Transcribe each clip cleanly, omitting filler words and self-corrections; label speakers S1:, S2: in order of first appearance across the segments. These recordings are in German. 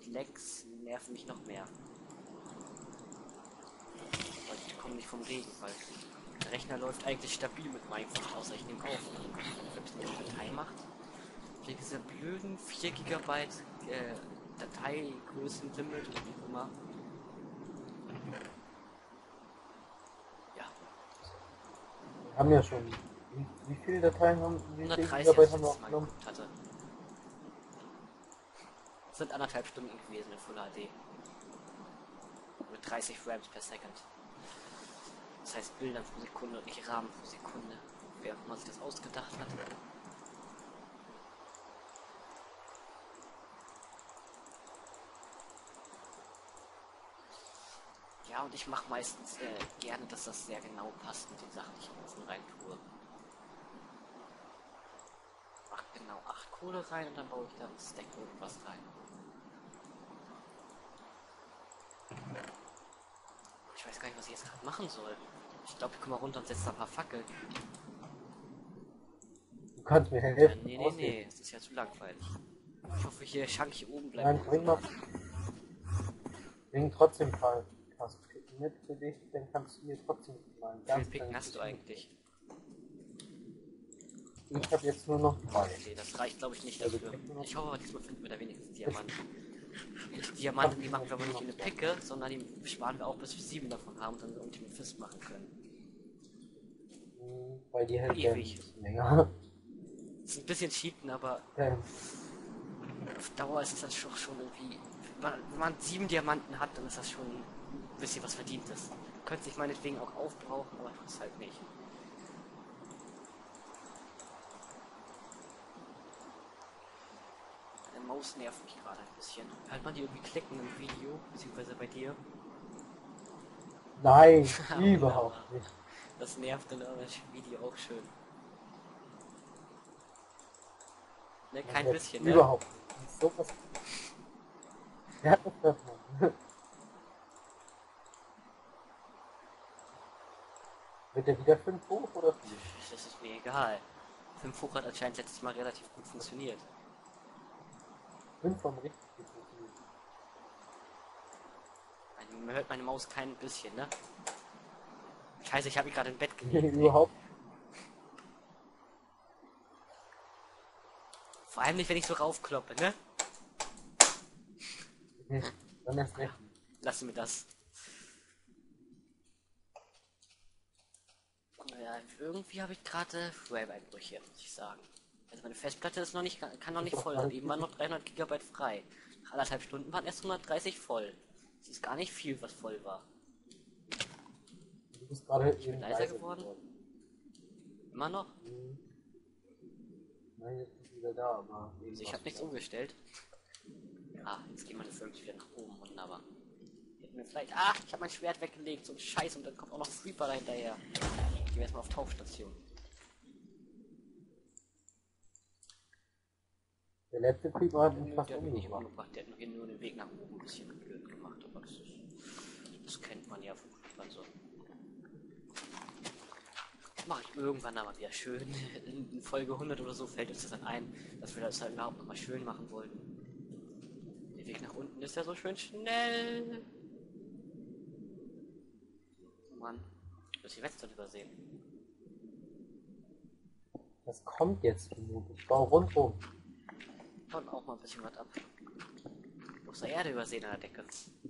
S1: Lags nerven mich noch mehr. Weil ich komme nicht vom Regen, weil der Rechner läuft eigentlich stabil mit Minecraft, außer ich nehme auf. Wenn es eine Datei macht. Wegen dieser blöden 4 GB Dateigrößenlimit und wie immer. Ja.
S2: Wir haben ja schon. Wie viele Dateien haben wie viele
S1: 130,
S2: Gigabyte
S1: als ich
S2: haben wir
S1: letztes Mal
S2: aufgenommen?
S1: geguckt hatte. Das sind 1,5 Stunden gewesen in Full HD. Mit 30 Frames per Second. Das heißt Bilder pro Sekunde und nicht Rahmen pro Sekunde. Wer auch immer sich das ausgedacht hat. Ja, und ich mache meistens gerne, dass das sehr genau passt mit den Sachen, die ich im Ofen rein tue. Mach genau 8 Kohle rein und dann baue ich da ein Stack irgendwas rein. Ich weiß gar nicht, was ich jetzt gerade machen soll. Ich glaube, ich komme mal runter und setze da ein paar Fackeln.
S2: Du kannst mir helfen.
S1: Nee, das ist ja zu langweilig. Ich hoffe, hier Chunky oben bleibt.
S2: Nein, bring mal. Bring trotzdem Fall. Hast du mit für dich, dann kannst du mir trotzdem mal ein
S1: Wie viel
S2: ganz
S1: Picken
S2: kleines
S1: hast du
S2: bisschen-
S1: eigentlich?
S2: Ich habe jetzt nur noch 3.
S1: Okay, das reicht glaube ich nicht
S2: Also
S1: dafür.
S2: Picken noch-
S1: Ich hoffe aber, diesmal finden wir da wenigstens Diamanten. Und die Diamanten, die machen wir aber nicht in eine Picke, sondern die sparen wir auch, bis wir 7 davon haben und dann Ultimate Fist machen können.
S2: Weil die hält ja ein
S1: Ewig.
S2: bisschen länger.
S1: Ist ein bisschen cheaten, aber
S2: Ja.
S1: auf Dauer ist es dann schon irgendwie. Wenn man 7 Diamanten hat, dann ist das schon ein bisschen was Verdientes. Könnte sich meinetwegen auch aufbrauchen, aber tut es halt nicht. Meine Maus nervt mich gerade ein bisschen. Hört man die irgendwie klicken im Video, beziehungsweise bei dir?
S2: Nein, überhaupt nicht.
S1: Das nervt in eurem Video auch schön. Ne, kein
S2: Das
S1: bisschen, ne?
S2: überhaupt nicht. So was. Wer hat das davon? Wird der wieder 5 hoch oder 4?
S1: Das ist mir egal. 5 hoch hat anscheinend letztes Mal relativ gut funktioniert.
S2: 5 vom richtig gut funktioniert.
S1: Man hört meine Maus kein bisschen, ne? Scheiße, ich habe mich gerade im Bett gelegt.
S2: Überhaupt.
S1: Vor allem nicht, wenn ich so raufkloppe, ne?
S2: nicht. Dann erst recht.
S1: Lassen wir das. Ja, irgendwie habe ich gerade Frame-Einbrüche, muss ich sagen. Also meine Festplatte ist noch nicht, kann noch nicht voll sein. Eben waren noch 300 GB frei. Nach 1,5 Stunden waren erst 130 voll. Das ist gar nicht viel, was voll war.
S2: Du bist gerade
S1: Ich bin
S2: eben
S1: leiser geworden. Immer noch?
S2: Nein, jetzt ist wieder da, aber.
S1: Also ich habe nichts umgestellt. Ah, jetzt gehen meine Frames wieder nach oben. Wunderbar. Hätten wir vielleicht. Ah, ich habe mein Schwert weggelegt. So ein Scheiß. Und dann kommt auch noch ein Creeper dahinterher. Gehen wir erstmal auf Tauchstation.
S2: Der letzte Creeper hat mich fast
S1: Der hat mich nicht
S2: umgebracht.
S1: umgebracht. Der hat hier nur den Weg nach oben ein bisschen blöd gemacht. Aber das kennt man ja von Creepern so. Mache ich irgendwann aber wieder schön. In Folge 100 oder so fällt uns das dann ein, dass wir das halt überhaupt nochmal schön machen wollten. Der Weg nach unten ist ja so schön schnell. Oh Mann, ich muss die Wetzel übersehen.
S2: Das kommt jetzt genug. Ich baue rundherum.
S1: Und auch mal ein bisschen was ab. Ich muss der Erde übersehen an der Decke.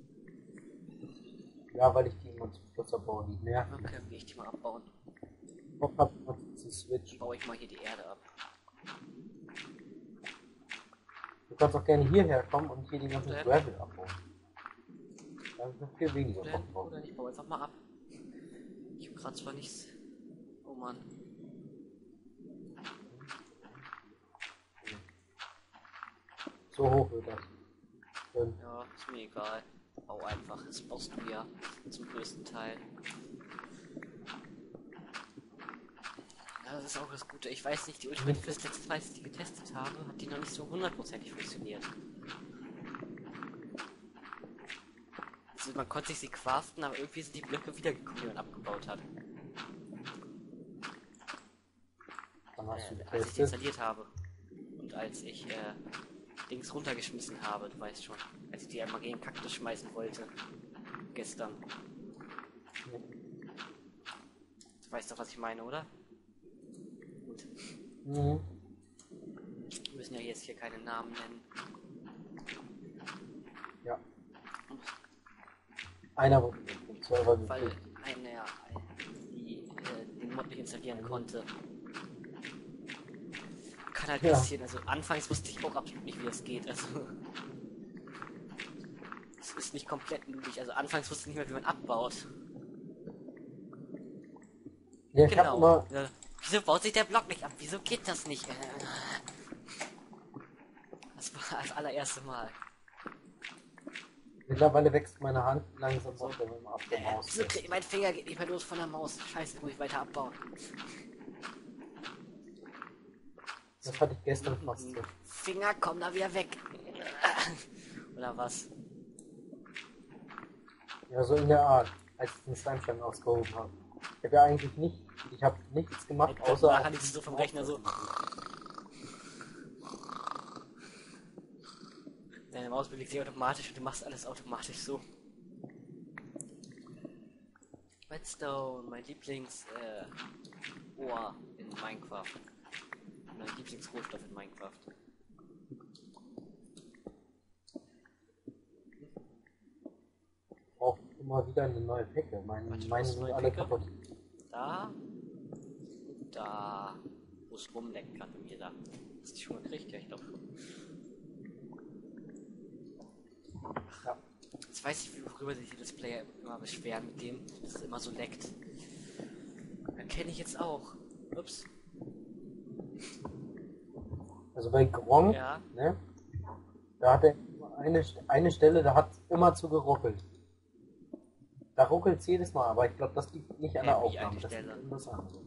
S2: Ja, weil ich die immer zu Fluss abbaue. Die nerven.
S1: Okay, dann gehe ich die mal abbauen.
S2: Bock hab zu Switch.
S1: Baue ich mal hier die Erde ab.
S2: Du kannst auch gerne hierher kommen und hier die ganzen
S1: Oder?
S2: Gravel abbauen. Da habe ich noch viel weniger
S1: Oder,
S2: Bock drauf.
S1: oder ich baue einfach mal ab. Ich habe gerade zwar nichts. Oh Mann.
S2: So hoch wird das. Schön.
S1: Ja, ist mir egal. Bau einfach. Das baust du ja zum größten Teil. Ja, das ist auch das Gute. Ich weiß nicht, die Ultimate Fist letzte Mal, als ich die getestet habe, hat die noch nicht so hundertprozentig funktioniert. Also man konnte sich sie craften, aber irgendwie sind die Blöcke wiedergekommen, die man abgebaut hat.
S2: Dann hast du
S1: Als ich die
S2: getestet.
S1: installiert habe. Und als ich Dings runtergeschmissen habe, du weißt schon. Als ich die einmal gegen Kaktus schmeißen wollte. Gestern. Du weißt doch, was ich meine, oder? Gut.
S2: Mhm.
S1: Wir müssen ja jetzt hier keine Namen nennen.
S2: Ja. Einer wurde vom Server
S1: Weil
S2: gekriegt.
S1: einer den Mod nicht installieren konnte. Kann halt
S2: Ja.
S1: passieren. Also anfangs wusste ich auch absolut nicht, wie das geht. Also es ist nicht komplett möglich. Also anfangs wusste ich nicht mehr, wie man abbaut.
S2: Ja, ich hab immer,
S1: Ja. Wieso baut sich der Block nicht ab? Wieso geht das nicht? Das war das allererste Mal.
S2: mittlerweile wächst meine Hand langsam auf der Maus.
S1: Wieso mein Finger geht nicht mehr los von der Maus. Scheiße, muss ich weiter abbauen.
S2: Das hatte ich gestern fast so.
S1: Finger, komm da wieder weg. Oder was?
S2: Ja, so in der Art, als ich den Slime ausgehoben habe. Ich habe nichts gemacht, außer...
S1: Nachher liegst du so vom Rechner so. Deine Maus bewegt sich automatisch und du machst alles automatisch so. Redstone, mein Lieblings Ohr in Minecraft. Mein Lieblingsrohstoff in Minecraft.
S2: Braucht immer wieder eine neue Picke. Meine sind
S1: neue
S2: alle
S1: Picke?
S2: kaputt.
S1: Da. Da. Wo es rumleckt gerade bei mir da. Hast du die schon gekriegt? Ja, ich glaube schon.
S2: Ja.
S1: Jetzt weiß ich, worüber sich die Let's Player immer beschweren mit dem, dass es immer so leckt. Kenne ich jetzt auch. Ups.
S2: Also bei Gronk,
S1: Ja.
S2: ne? Da hat er eine Stelle, da hat immer zu geruckelt. Da ruckelt es jedes Mal, aber ich glaube, das liegt nicht an der
S1: Wie
S2: Aufnahme.
S1: eine
S2: Das
S1: Stelle?
S2: liegt an das andere.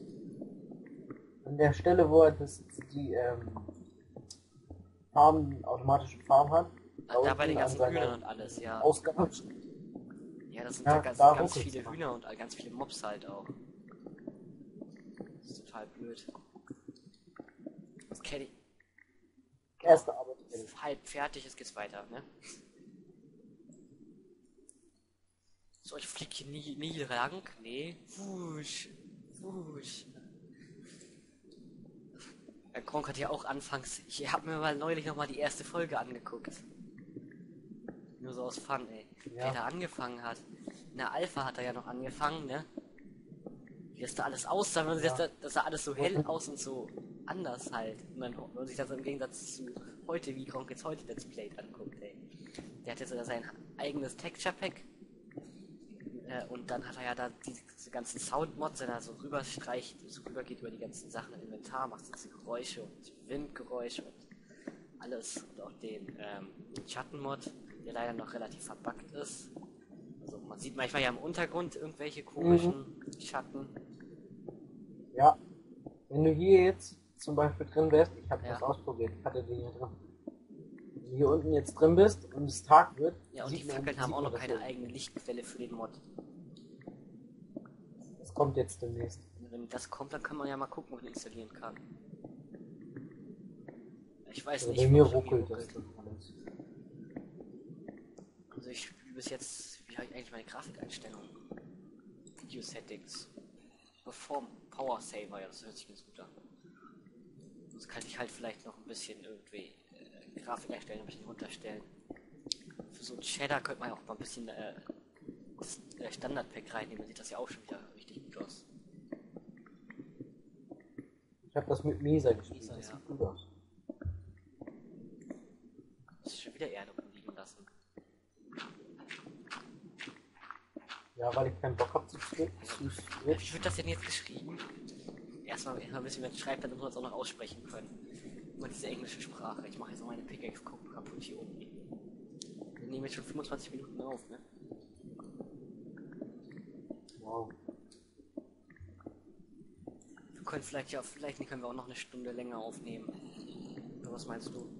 S2: An der Stelle, wo er die automatische Farm hat.
S1: Da bei den
S2: unten an
S1: ganzen
S2: seiner
S1: Hühnern und alles, ja.
S2: Ausgabe.
S1: Ja, das sind
S2: Ja,
S1: ja ganz,
S2: da
S1: ganz
S2: ruckelt's
S1: viele
S2: immer.
S1: Hühner und ganz viele Mobs halt auch. Das ist total blöd. Das kenne ich.
S2: Erste Arbeit.
S1: Halb fertig, jetzt geht's weiter, ne? So, ich flieg hier nie lang. Nee. Wusch. Wusch. Der Gronk hat ja auch anfangs. Ich habe mir mal neulich noch mal die erste Folge angeguckt. Nur so aus Fun, ey.
S2: Ja.
S1: Wer da angefangen hat. In der Alpha hat er ja noch angefangen, ne? Wie das da alles aussah, wenn man sich das sah alles so hell aus und so anders halt. Und dann, wenn man sich das im Gegensatz zu heute, wie Gronk jetzt heute Let's Play anguckt, ey. Der hat jetzt sein eigenes Texture Pack. Und dann hat er ja da diese ganzen Soundmods, wenn er so rüberstreicht, so rübergeht über die ganzen Sachen im Inventar, macht so diese Geräusche und Windgeräusche und alles. Und auch den Schattenmod, der leider noch relativ verbuggt ist. Also man sieht manchmal ja im Untergrund irgendwelche komischen Schatten.
S2: Ja. Wenn du hier jetzt zum Beispiel drin wärst, ich habe
S1: Ja.
S2: das ausprobiert, ich hatte den hier drin. Wenn du hier unten jetzt drin bist und es Tag wird,
S1: Ja, und die
S2: sieht man-
S1: Fackeln haben
S2: sieht
S1: auch
S2: man
S1: noch
S2: das
S1: keine
S2: so.
S1: eigene Lichtquelle für den Mod.
S2: Das kommt jetzt demnächst.
S1: Wenn das kommt, dann kann man ja mal gucken, ob man installieren kann. Ich weiß
S2: Also
S1: nicht,
S2: bei mir
S1: ob es irgendwie
S2: ruckelt das dann alles.
S1: Also ich spiele bis jetzt, wie habe ich eigentlich meine Grafikeinstellungen? Video Settings. Perform Power Saver, ja, das hört sich ganz gut an. Sonst kann ich halt vielleicht noch ein bisschen irgendwie Grafik einstellen, ein bisschen runterstellen. Für so ein Shader könnte man ja auch mal ein bisschen das Standard-Pack reinnehmen, dann sieht das ja auch schon wieder richtig gut aus.
S2: Ich habe das mit Misa gespielt,
S1: Misa,
S2: das
S1: ja.
S2: sieht gut aus.
S1: Das ist schon wieder Erde rumliegen lassen.
S2: Ja, weil ich keinen Bock habe zu switchen.
S1: Wie wird das denn jetzt geschrieben? Erstmal wissen, wie man es schreibt, dann muss man es auch noch aussprechen können. Immer diese englische Sprache. Ich mache jetzt auch meine Pickaxe kaputt hier unten. Wir nehmen jetzt schon 25 Minuten auf, ne?
S2: Wow.
S1: Wir können vielleicht können wir auch noch eine Stunde länger aufnehmen. Oder was meinst du?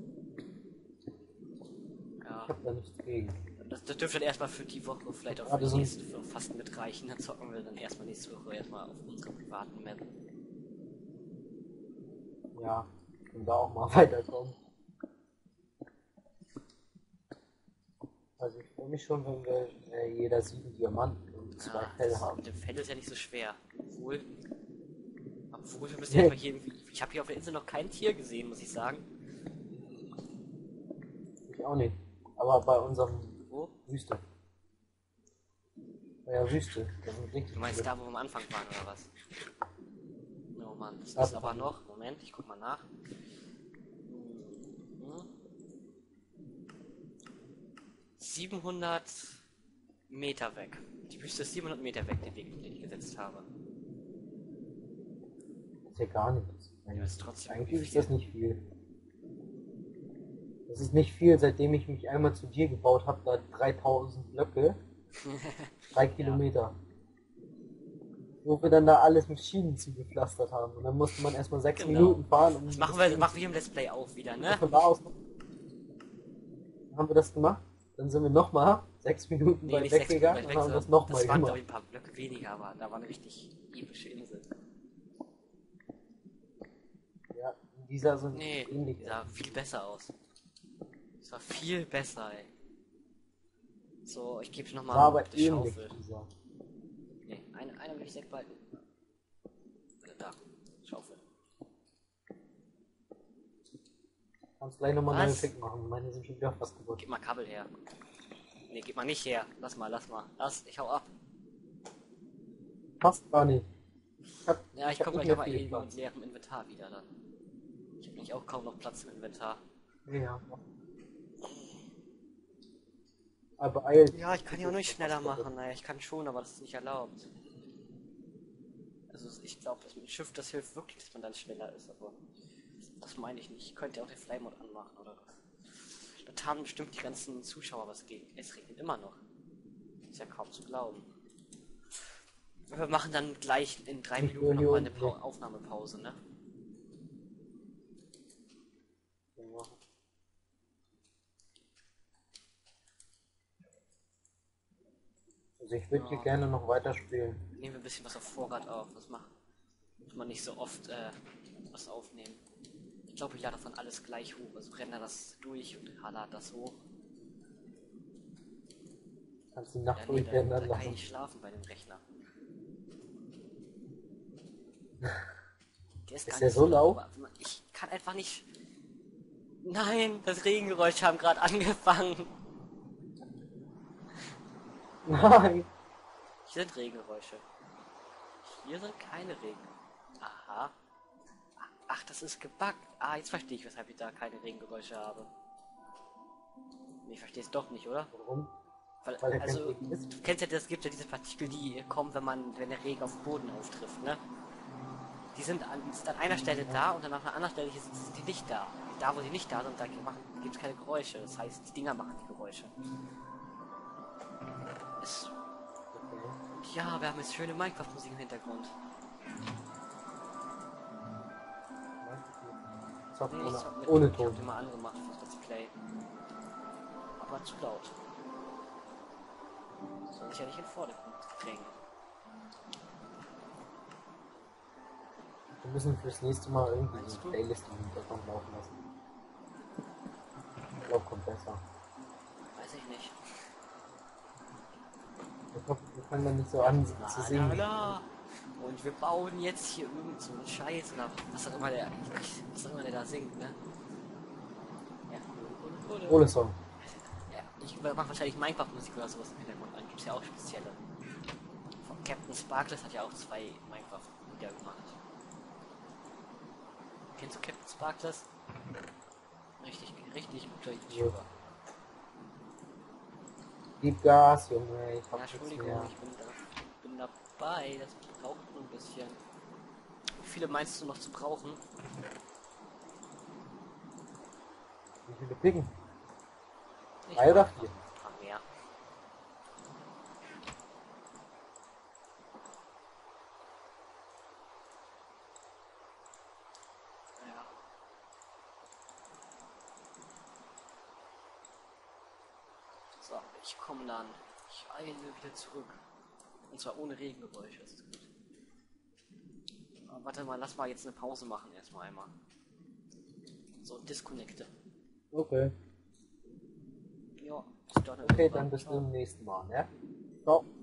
S1: Ja.
S2: Ich habe da nichts gegen.
S1: Das dürfte dann erstmal für die Woche vielleicht auch für
S2: Aber
S1: die
S2: so-
S1: nächste fast mitreichen. Dann zocken wir dann erstmal nächste Woche erstmal auf unserer privaten Map.
S2: Ja, und da auch mal weiterkommen. Also ich freue mich schon, wenn wir jeder 7 Diamanten und 2
S1: Ja,
S2: Fell
S1: das
S2: haben.
S1: mit dem Fell ist ja nicht so schwer. Obwohl wir müssen ja
S2: Nee.
S1: mal hier irgendwie. Ich habe hier auf der Insel noch kein Tier gesehen, muss ich sagen.
S2: Ich auch nicht. Aber bei unserem
S1: Wo?
S2: Wüste. Bei der Wüste. Das sind richtig
S1: Du meinst
S2: viele.
S1: da, wo wir am Anfang waren, oder was? Oh Mann, das
S2: Ja,
S1: ist aber noch. Moment, ich guck mal nach. 700 Meter weg. Die Wüste ist 700 Meter weg, den Weg, den ich gesetzt habe.
S2: Das ist ja gar nichts.
S1: Ja, ist trotzdem
S2: Eigentlich ist
S1: viel.
S2: das nicht viel. Das ist nicht viel, seitdem ich mich einmal zu dir gebaut habe, da 3000 Blöcke, 3 Kilometer. Wo wir dann da alles mit Schienen zugepflastert haben. Und dann musste man erstmal 6
S1: Genau.
S2: Minuten fahren. Um
S1: Das machen wir im Let's Play auch wieder, ne?
S2: Von da aus haben wir das gemacht. Dann sind wir nochmal 6 Minuten
S1: Nee,
S2: weit
S1: nicht 6 Minuten
S2: weggegangen
S1: weit
S2: und
S1: weg,
S2: haben
S1: sondern
S2: das nochmal
S1: das waren,
S2: gemacht.
S1: glaube ich, ein paar Blöcke weniger, aber da war eine richtig epische Insel.
S2: Ja, dieser sind
S1: Nee,
S2: ähnlich.
S1: die sah viel besser aus. Das war viel besser, ey. So, ich gebe
S2: Sah
S1: nochmal
S2: aber
S1: die
S2: ähnlich,
S1: Schaufel.
S2: dieser.
S1: Nee, einer will ich wegbalken. Da, Schaufel.
S2: Kannst gleich nochmal neue
S1: Was?
S2: Pick machen. Meine sind schon wieder fast kaputt.
S1: Gib mal Kabel her. Nee, gib mal nicht her. Lass mal. Ich hau ab.
S2: Passt gar nicht.
S1: Ja, ich
S2: hab
S1: komme
S2: nicht
S1: gleich
S2: mehr
S1: aber
S2: viel
S1: mit
S2: Platz.
S1: leerem Inventar wieder dann. Ich habe nämlich auch kaum noch Platz im Inventar.
S2: Ja. Aber eilt.
S1: Ja, ich kann ja auch nicht schneller machen. Naja, ich kann schon, aber das ist nicht erlaubt. Also ich glaube, dass mit dem Schiff das hilft wirklich, dass man dann schneller ist, aber das meine ich nicht. Ich könnte ja auch den Flymode anmachen oder was. Da taten bestimmt die ganzen Zuschauer was gegen. Es regnet immer noch. Ist ja kaum zu glauben. Wir machen dann gleich in 3
S2: Nicht
S1: Minuten
S2: nur hier
S1: nochmal eine
S2: unten, ne?
S1: Aufnahmepause, ne?
S2: Also ich würde hier
S1: Ja.
S2: gerne noch weiterspielen.
S1: Nehmen wir ein bisschen was auf Vorrat auf. Das muss man nicht so oft was aufnehmen. Ich glaube, ich lade davon alles gleich hoch. Also render das durch und lade das hoch.
S2: Kannst die Nacht
S1: Ja, nee,
S2: durchrennen
S1: da kann ich
S2: lassen.
S1: nicht schlafen bei dem Rechner. Der ist gar
S2: der
S1: nicht
S2: so laut?
S1: aber ich kann einfach nicht. Nein, das Regengeräusch haben gerade angefangen.
S2: Nein!
S1: Hier sind Regengeräusche. Hier sind keine Regen. Aha. Ach, das ist gebuggt. Ah, jetzt verstehe ich, weshalb ich da keine Regengeräusche habe. Nee, ich verstehe es doch nicht, oder?
S2: Warum?
S1: Weil
S2: Weil er kein
S1: also,
S2: Regen ist?
S1: du kennst ja, das gibt ja diese Partikel, die kommen, wenn der Regen auf dem Boden auftrifft, ne? Die sind an einer Stelle da und dann an einer anderen Stelle hier sind die nicht da. Da, wo die nicht da sind, da gibt es keine Geräusche. Das heißt, die Dinger machen die Geräusche. Und ja, wir haben jetzt schöne Minecraft-Musik im Hintergrund.
S2: Zocken
S1: Nee, ich zock mit,
S2: ohne
S1: ich hab
S2: Ton.
S1: den mal angemacht fürs Let's Play. Aber zu laut. Soll sich ja nicht in den Vordergrund drängen.
S2: Wir müssen fürs nächste Mal irgendwie
S1: Meinst
S2: so
S1: du?
S2: eine Playlist im Hintergrund laufen lassen. Ich glaube, kommt besser.
S1: Weiß ich nicht.
S2: Ich hoffe, wir können dann nicht so an zu singen.
S1: La. Und wir bauen jetzt hier irgend so einen Scheiß oder was auch immer der da singt, ne? Ja.
S2: Ohne Song.
S1: Ja, ich mache wahrscheinlich Minecraft-Musik oder sowas im Hintergrund an. Gibt's ja auch spezielle. Von Captain Sparkless hat ja auch 2 Minecraft-Lieder gemacht. Kennst du Captain Sparkless? Richtig guter YouTuber.
S2: Gib Gas, Junge. Ich
S1: Ja,
S2: hab nichts
S1: Entschuldigung,
S2: mehr.
S1: ich bin dabei. Das braucht nur ein bisschen. Wie viele meinst du noch zu brauchen?
S2: Wie viele Picken?
S1: Ich
S2: 3 oder
S1: mach
S2: 4?
S1: noch ein paar mehr. Ja. So, ich komme dann. Ich eile wieder zurück. Und zwar ohne Regengeräusche. Ist gut. Aber warte mal, lass mal jetzt eine Pause machen erstmal einmal. So, disconnecte.
S2: Okay.
S1: Ja. Ja, bis dann.
S2: Okay,
S1: irgendwann.
S2: dann bis
S1: Ciao.
S2: zum nächsten Mal, ne? Ciao.